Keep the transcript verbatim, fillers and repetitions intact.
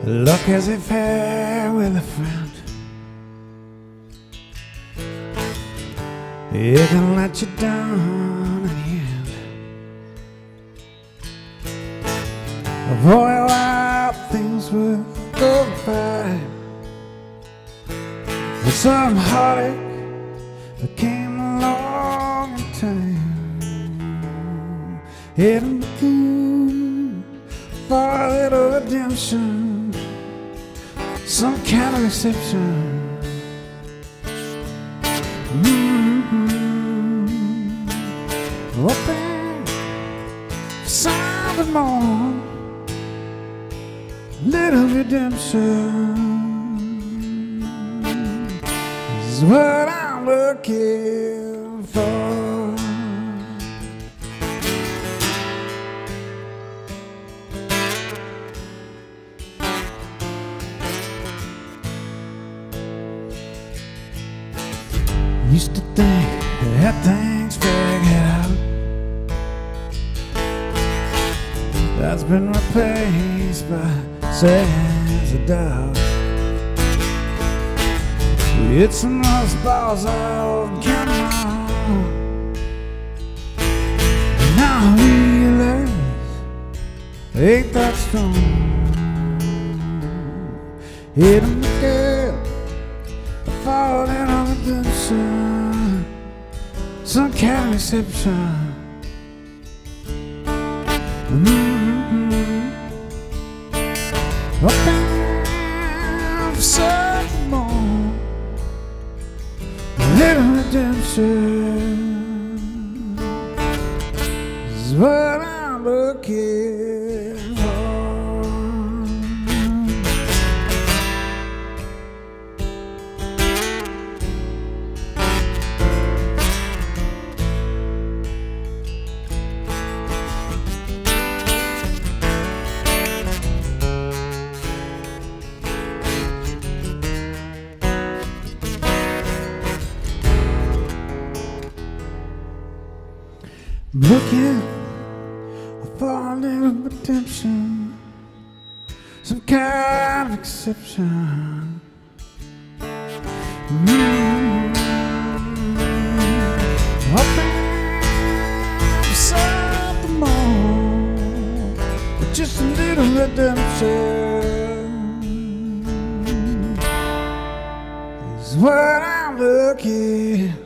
Look as if fair with a friend. It can let you down in the end. For a while things were going fine, but some heartache that came along in time. Hidden for a little redemption, some kind of exception. Mm-hmm. Hoping for something more, little redemption is what I'm looking for. Used to think I had things figured out. That's been replaced by sense of doubt. It's some lost balls I'll count on. Now I realize ain't that strong. Hidden the girl, falling on the redemption, some kind of exception. Mm-hmm. Hoping for something more, a little redemption is what I'm looking for. Looking for a little redemption, some kind of exception. Mm-hmm. Hoping for something more, but just a little redemption is what I'm looking